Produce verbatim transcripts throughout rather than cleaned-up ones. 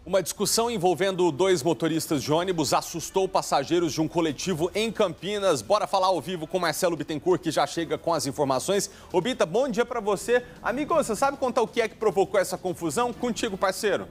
Uma discussão envolvendo dois motoristas de ônibus assustou passageiros de um coletivo em Campinas. Bora falar ao vivo com Marcelo Bittencourt, que já chega com as informações. Ô Bita, bom dia pra você. Amigo, você sabe contar o que é que provocou essa confusão? Contigo, parceiro.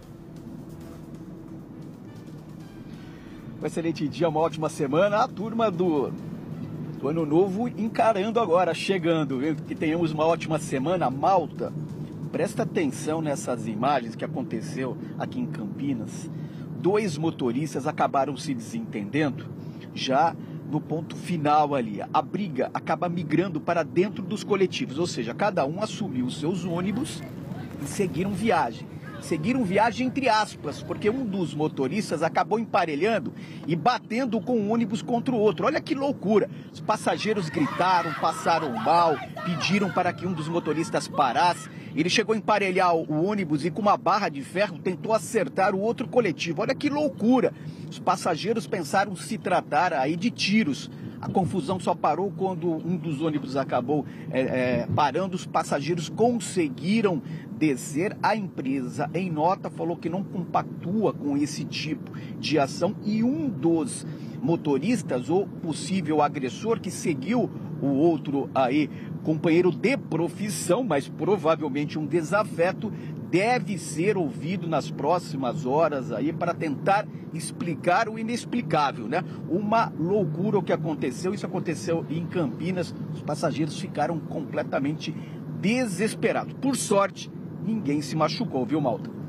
Um excelente dia, uma ótima semana. A turma do, do Ano Novo encarando agora, chegando. Que tenhamos uma ótima semana. Malta, presta atenção nessas imagens que aconteceu aqui em Campinas. Dois motoristas acabaram se desentendendo já no ponto final ali. A briga acaba migrando para dentro dos coletivos, ou seja, cada um assumiu os seus ônibus e seguiram viagem. Seguiram viagem entre aspas, porque um dos motoristas acabou emparelhando e batendo com um ônibus contra o outro. Olha que loucura! Os passageiros gritaram, passaram mal, pediram para que um dos motoristas parasse. Ele chegou a emparelhar o ônibus e com uma barra de ferro tentou acertar o outro coletivo. Olha que loucura! Os passageiros pensaram se tratar aí de tiros. A confusão só parou quando um dos ônibus acabou é, é, parando. Os passageiros conseguiram descer. A empresa, em nota, falou que não compactua com esse tipo de ação. E um dos motoristas, ou possível agressor, que seguiu o outro aí, companheiro de profissão, mas provavelmente um desafeto, deve ser ouvido nas próximas horas aí para tentar explicar o inexplicável, né? Uma loucura o que aconteceu. Isso aconteceu em Campinas. Os passageiros ficaram completamente desesperados. Por sorte, ninguém se machucou, viu, Malta?